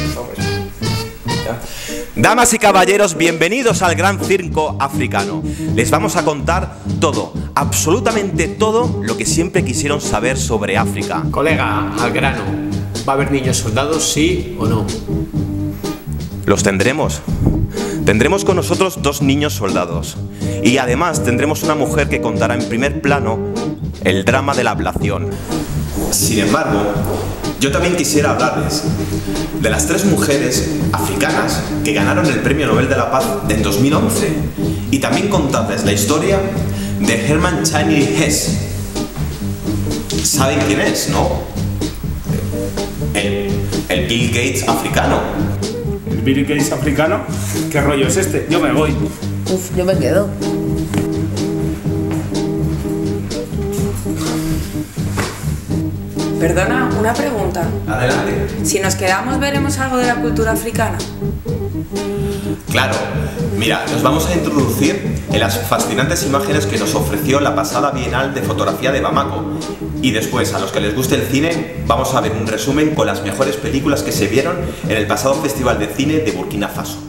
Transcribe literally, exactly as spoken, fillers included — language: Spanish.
Damas y caballeros, bienvenidos al Gran Circo Africano. Les vamos a contar todo, absolutamente todo lo que siempre quisieron saber sobre África. Colega, al grano. ¿Va a haber niños soldados, sí o no? Los tendremos. Tendremos con nosotros dos niños soldados. Y además tendremos una mujer que contará en primer plano el drama de la ablación. Sin embargo, yo también quisiera hablarles de las tres mujeres africanas que ganaron el Premio Nobel de la Paz en dos mil once y también contarles la historia de Hermann Chainly Hess. ¿Saben quién es, no? El, el Bill Gates africano. ¿El Bill Gates africano? ¿Qué rollo es este? Yo me voy. Uf, yo me quedo. Perdona, una pregunta. Adelante. Si nos quedamos, ¿veremos algo de la cultura africana? Claro, mira, nos vamos a introducir en las fascinantes imágenes que nos ofreció la pasada Bienal de Fotografía de Bamako. Y después, a los que les guste el cine, vamos a ver un resumen con las mejores películas que se vieron en el pasado Festival de Cine de Burkina Faso.